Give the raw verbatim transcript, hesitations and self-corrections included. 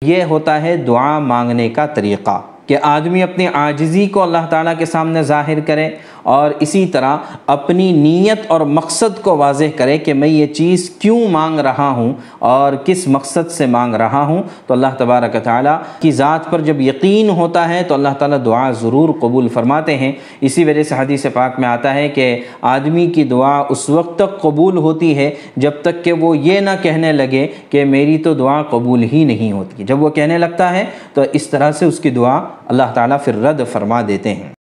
ये होता है दुआ मांगने का तरीक़ा कि आदमी अपनी आजिज़ी को अल्लाह ताला के सामने ज़ाहिर करे और इसी तरह अपनी नीयत और मकसद को वाज़ेह करे कि मैं ये चीज़ क्यों मांग रहा हूँ और किस मकसद से मांग रहा हूँ। तो अल्लाह तबारक व तआला की ज़ात पर जब यकीन होता है तो अल्लाह ताला दुआ ज़रूर कबूल फरमाते हैं। इसी वजह से हदीस पाक में आता है कि आदमी की दुआ उस वक्त तक कबूल होती है जब तक कि वो ये ना कहने लगे कि मेरी तो दुआ कबूल ही नहीं होती। जब वो कहने लगता है तो इस तरह से उसकी दुआ अल्लाह ताला फिर रद्द फरमा देते हैं।